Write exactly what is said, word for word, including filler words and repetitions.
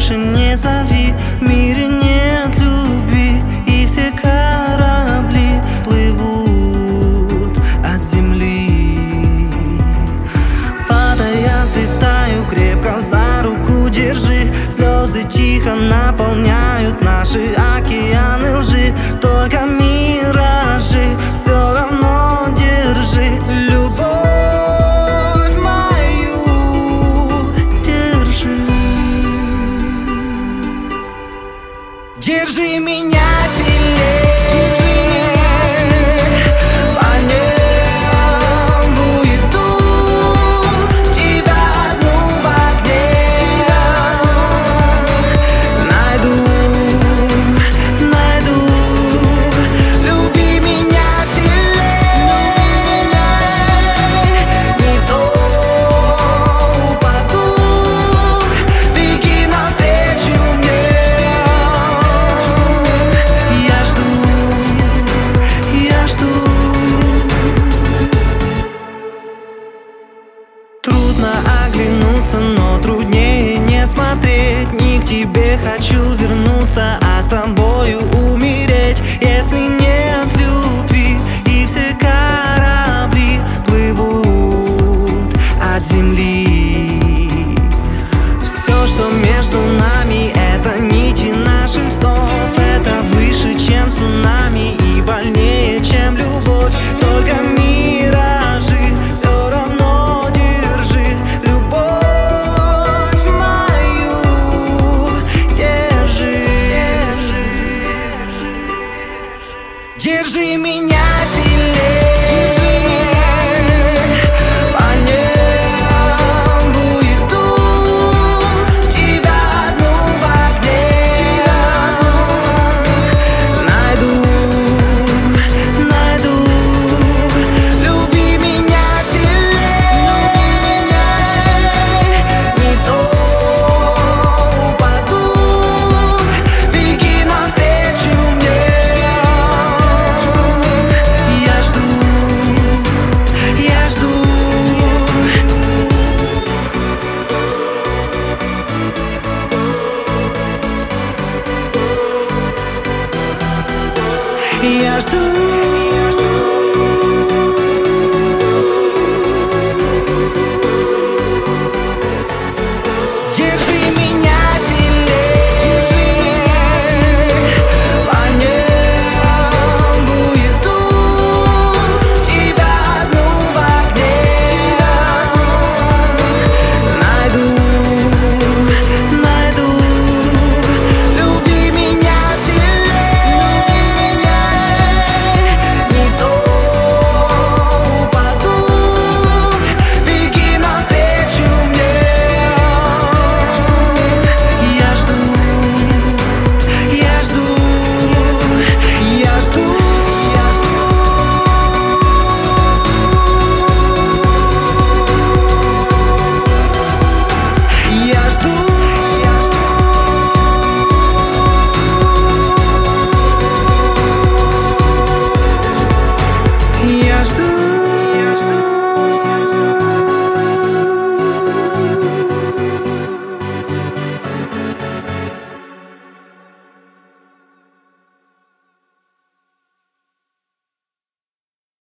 больше не зови. В мире нет любви, и все корабли плывут от земли. Падая, взлетаю, крепко за руку держи. Слезы тихо наполняют наши океаны лжи. Только миражи, все равно держи. Любовь мою держи. Держи меня сильнее. Оглянуться, но труднее не смотреть. Не к тебе хочу вернуться, а с тобою умереть. Если нет любви, и все корабли плывут от земли. Все, что между нами, это нити наших снов. Это выше, чем цунами, и больнее, чем любовь. Только миражи, все равно держи. Любовь мою держи. Держи меня сильнее. Я жду.